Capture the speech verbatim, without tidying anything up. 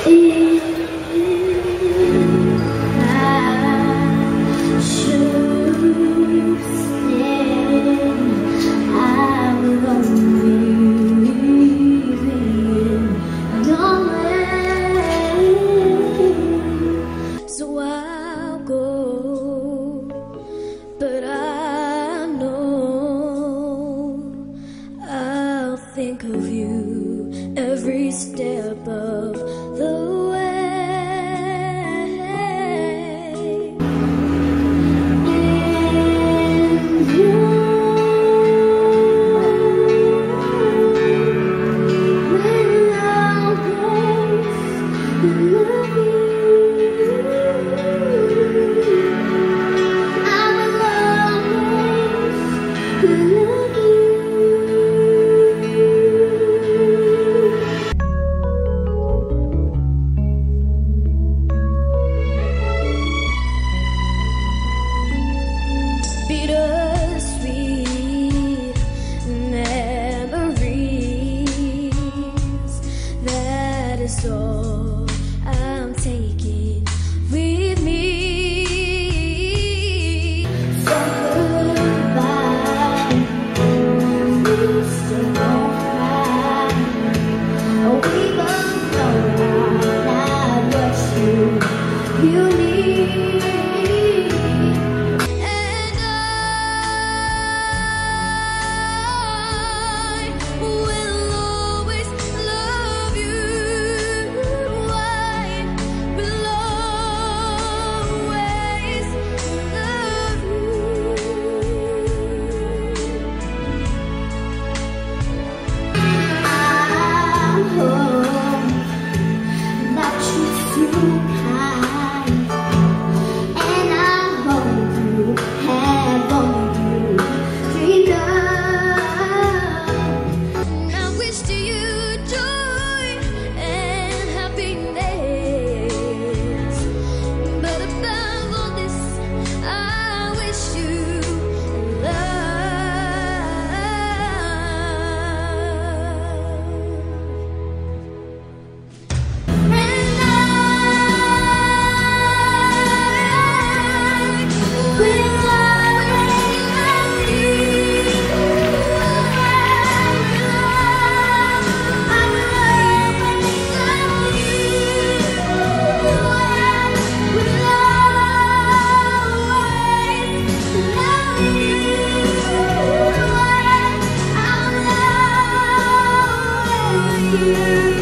Think of you every step of the way. And you will always love you. I will always love you. Bittersweet memories, that is all I'm taking with me. So goodbye, please don't cry. We both know I'm not what you, you need. You